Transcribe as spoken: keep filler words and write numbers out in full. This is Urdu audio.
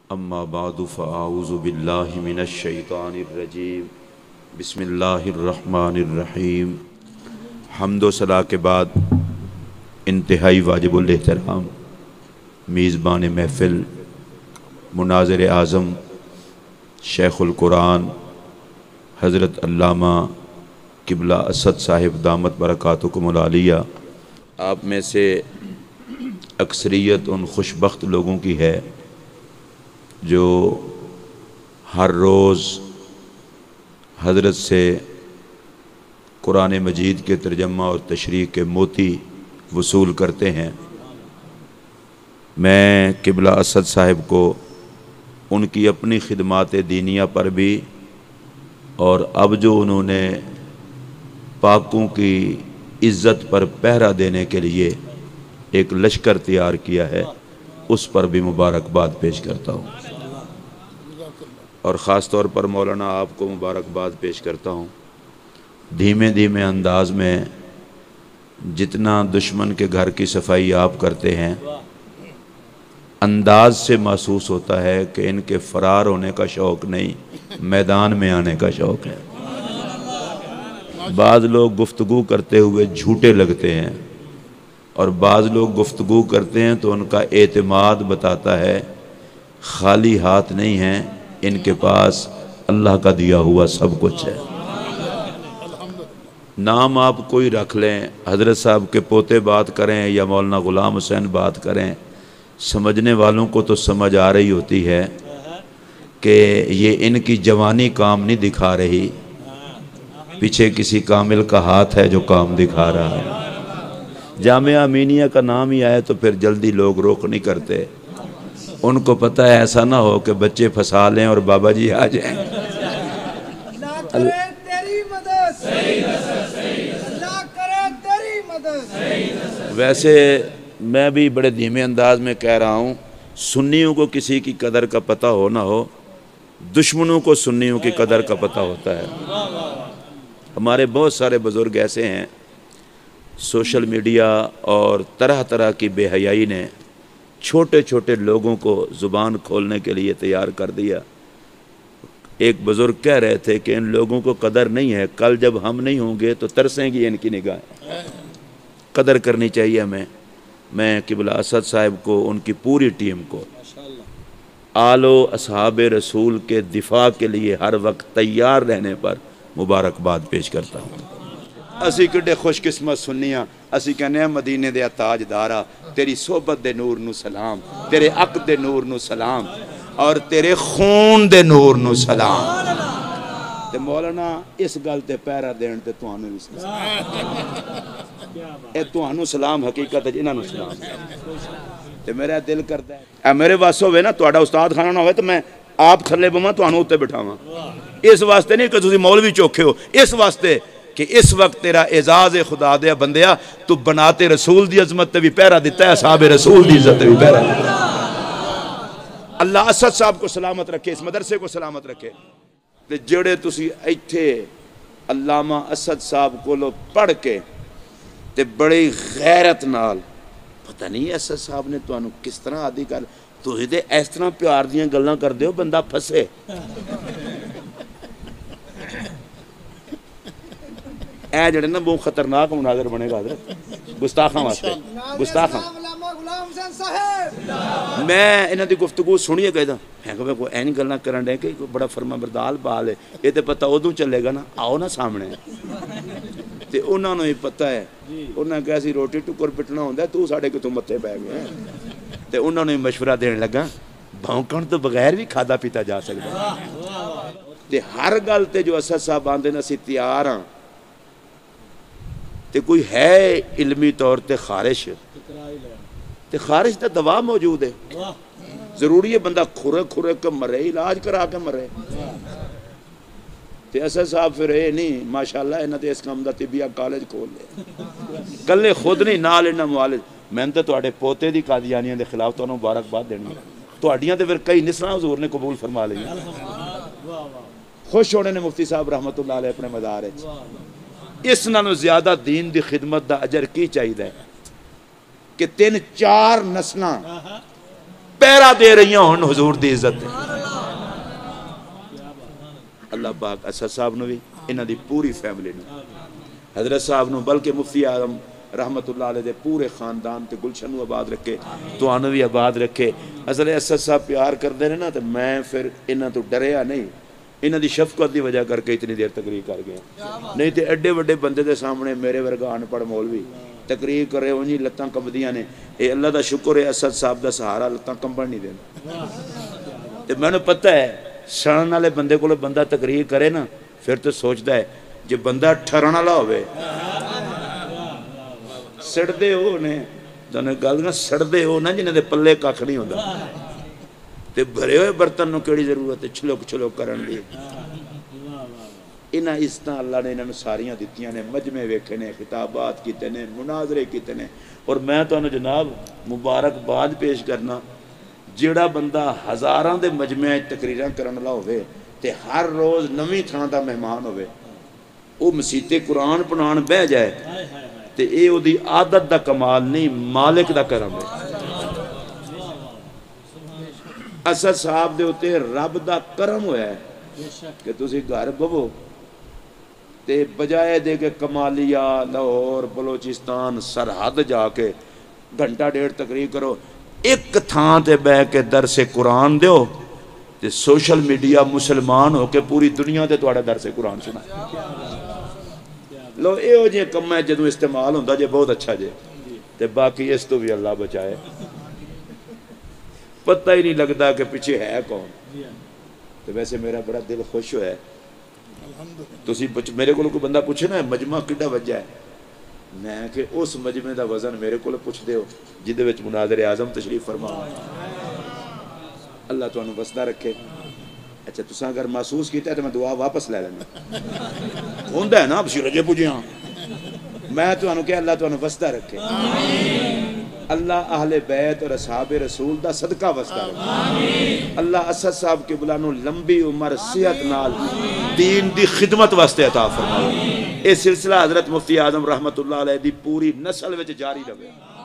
اما بعد فاعوذ باللہ من الشیطان الرجیم بسم اللہ الرحمن الرحیم۔ حمد و ثنا کے بعد انتہائی واجب الاحترام میزبان محفل مناظر اعظم شیخ القرآن حضرت علامہ قبلہ اسد صاحب دامت برکاتکم العالیہ، آپ میں سے اکثریت ان خوش بخت لوگوں کی ہے جو ہر روز حضرت سے قرآن مجید کے ترجمہ اور تشریح کے موتی وصول کرتے ہیں۔ میں قبلہ اسد صاحب کو ان کی اپنی خدمات دینیہ پر بھی اور اب جو انہوں نے پاکوں کی عزت پر پہرا دینے کے لیے ایک لشکر تیار کیا ہے اس پر بھی مبارکباد پیش کرتا ہوں، اور خاص طور پر مولانا آپ کو مبارکباد پیش کرتا ہوں۔ دھیمے دھیمے انداز میں جتنا دشمن کے گھر کی صفائی آپ کرتے ہیں، انداز سے محسوس ہوتا ہے کہ ان کے فرار ہونے کا شوق نہیں، میدان میں آنے کا شوق ہے۔ بعض لوگ گفتگو کرتے ہوئے جھوٹے لگتے ہیں اور بعض لوگ گفتگو کرتے ہیں تو ان کا اعتماد بتاتا ہے خالی ہاتھ نہیں ہیں، ان کے پاس اللہ کا دیا ہوا سب کچھ ہے۔ نام آپ کوئی رکھ لیں، حضرت صاحب کے پوتے بات کریں یا مولانا غلام حسین بات کریں، سمجھنے والوں کو تو سمجھ آ رہی ہوتی ہے کہ یہ ان کی جوانی کام نہیں دکھا رہی، پیچھے کسی کامل کا ہاتھ ہے جو کام دکھا رہا ہے۔ جامعہ امینیہ کا نام ہی آئے تو پھر جلدی لوگ روک نہیں کرتے، ان کو پتہ ہے ایسا نہ ہو کہ بچے پھنسا لیں اور بابا جی آ جائیں۔ اللہ تیری مدد، اللہ کرے تیری مدد۔ ویسے میں بھی بڑے دھیمے انداز میں کہہ رہا ہوں، سنیوں کو کسی کی قدر کا پتہ ہو نہ ہو، دشمنوں کو سنیوں کی قدر کا پتہ ہوتا ہے۔ ہمارے بہت سارے بزرگ ایسے ہیں، سوشل میڈیا اور طرح طرح کی بے حیائی نے چھوٹے چھوٹے لوگوں کو زبان کھولنے کے لیے تیار کر دیا۔ ایک بزرگ کہہ رہے تھے کہ ان لوگوں کو قدر نہیں ہے، کل جب ہم نہیں ہوں گے تو ترسیں گی ان کی نگاہیں۔ قدر کرنی چاہیے ہمیں۔ میں قبلہ اسد صاحب کو، ان کی پوری ٹیم کو آل و اصحاب رسول کے دفاع کے لیے ہر وقت تیار رہنے پر مبارکباد پیش کرتا ہوں۔ اسی کڈے خوش قسمت سنیاں، اسی کہنے ہیں مدینے دے تاجدارا، تیری صحبت دے نور نو سلام، تیرے عقد دے نور نو سلام، اور تیرے خون دے نور نو سلام۔ تے مولانا اس گل تے پیرا دین تے تانوں بھی سلام، اے تانوں سلام، حقیقت انہاں نو سلام۔ تے میرا دل کردا ہے اے میرے واسطے ہوئے نا، تہاڈا استاد خانہ نہ ہوئے تو میں آپ تھلے بواں تانوں اوتے بٹھاواں، اس واسطے نہیں کہ تسی مولوی چوکھے ہو، اس واسطے کہ اس وقت تیرا اعزاز خدا دیا بندیا، تو بناتے رسول دی عظمت تے بھی پہرا دیتا ہے، اصحاب رسول دی عزت تے بھی پہرا دیتا ہے۔ اللہ اسد صاحب کو سلامت رکھے، اس مدرسے کو سلامت رکھے۔ تے جڑے تسی ایتھے علامہ اسد صاحب کو لو پڑھ کے تے بڑی غیرت نال، پتہ نہیں اسد صاحب نے تانوں کس طرح عادی کر، تسی تے اس طرح پیار دیاں گلاں کر دیو بندہ پھسے۔ اے جڑے نا بہت خطرناک مناظر بنے گا حضرت، گستاخاں واسطے، گستاخاں۔ میں انہاں دی گفتگو سنیے کہدا میں کہ کوئی این گلاں کرن دے کہ بڑا فرما بردار بال ہے، یہ تے پتہ ادوں چلے گا نا، آؤ نا سامنے۔ تے انہاں نوں ہی پتہ ہے، انہاں کہ اسی روٹی ٹکر پٹنا ہوندا ہے، تو ساڈے کتوں متے پے گئے۔ تے انہاں نوں مشورہ دین لگا، بھونکن تو بغیر بھی کھادا پیتا جا سکدا۔ تے ہر گل تے جو اسد صاحب آندے نے اسی تیار ہاں، تے کوئی ہے علمی طور تے خارش، تے خارش تے دوا موجود ہے، ضروری ہے بندہ کھرے کھرے کے مرے، علاج کرا کے مرے۔ تے اسد صاحب پھر اے نہیں، ماشاءاللہ انہاں تے اس کام دا طبیہ کالج کھول لے، کلے خود نہیں نال انہاں معالج۔ میں تے تہاڈے پوتے دی قادیانیاں دے خلاف تانوں مبارکباد دینی ہے، تہاڈیاں تے پھر کئی نسلاں حضور نے قبول فرما لئی۔ خوش ہونے نے مفتی صاحب رحمت اللہ علیہ اپنے مدار وچ، اس نالوں زیادہ دین دی خدمت دا اجر کی چاہیے کہ تین چار نسلاں پیرا دے رہی ہوں حضور دی عزت ہے۔ اللہ پاک اسد صاحب نو بھی انہاں دی پوری فیملی نو، حضرت صاحب نو، بلکہ مفتی اعظم رحمت اللہ علیہ دے پورے خاندان تے گلشن نو آباد رکھے، تانوں بھی آباد رکھے۔ اصل اسد صاحب پیار کردے نے نا، تے میں پھر انہاں تو ڈریا نہیں، انہاں دی شفقت دی وجہ کر کے اتنی دیر تقریر کر گیا، نہیں تے ایڈے وڈے بندے دے سامنے میرے ورگا ان پڑھ مولوی تقریر کرے انہی لتاں کمبدیاں نے۔ اے اللہ دا شکر ہے اسد صاحب دا سہارا لتاں کمبن نہیں دینا۔ تے میں نے پتہ ہے سڑن والے بندے کو بندہ تقریر کرے نا، پھر تو سوچتا ہے جی بندہ ٹھرن والا ہوئے، سڑدے ہو نے تو نے گل نہ سڑدے ہو نا جنہیں دے پلے کھ نہیں ہوتا، تے بھرے ہوئے برتن نو کیڑی ضرورت ہے چھلوک چھلوک کرن دی۔ انہاں عزتاں اللہ نے انہاں ساریاں دتیاں نے، مجمع ویکھے نے، خطابات کیتے نے، مناظرے کیتے نے، اور میں تانوں جناب مبارکباد پیش کرنا جیڑا بندہ ہزاراں دے مجمع تقریراں کرن والا ہوئے تے ہر روز نویں تھاں دا مہمان ہوئے، وہ مسیت قرآن پڑھان بہ جائے تے اے او دی عادت دا کمال نہیں، مالک دا کرم ہے۔ اسد صاحب دے ہوتے رب دا کرم ہویا ہے کہ تسی گھر ببو تے بجائے دے کے کمالیہ لاہور بلوچستان سرحد جا کے گھنٹہ ڈیڑھ تقریر کرو، ایک تھان تے بہ کے درس قرآن دیو تے سوشل میڈیا مسلمان ہو کے پوری دنیا تے تواڈا درس قرآن سنا۔ لو اے ہو جے کم ہے جدوں استعمال ہوندا جے بہت اچھا جے، تے باقی اس تو بھی اللہ بچائے، پتہ ہی نہیں لگتا کہ پیچھے ہے کون۔ تو ویسے میرا بڑا دل خوش ہوا ہے، تسی میرے کو کوئی بندہ پوچھے نا مجمع کڈا وجہ ہے، میں کہ اس مجمع دا وزن میرے کو پوچھ دیو جدے وچ مناظر اعظم تشریف فرما۔ اللہ تانوں بسدا رکھے۔ اچھا تساں اگر محسوس کیتا ہے تو میں دعا واپس لے لینا، ہوندا ہے نا اب سورج پوجیاں، میں تانوں کہ اللہ تانوں بسدا رکھے، اللہ اہل بیت اور اصحاب رسول دا صدقہ وسدا رکھے، اللہ اسد صاحب قبلہ نو لمبی عمر صحت نال دین دی خدمت واسطے عطا فرمائے۔ اے سلسلہ حضرت مفتی اعظم رحمت اللہ علیہ دی پوری نسل وچ جاری رہے۔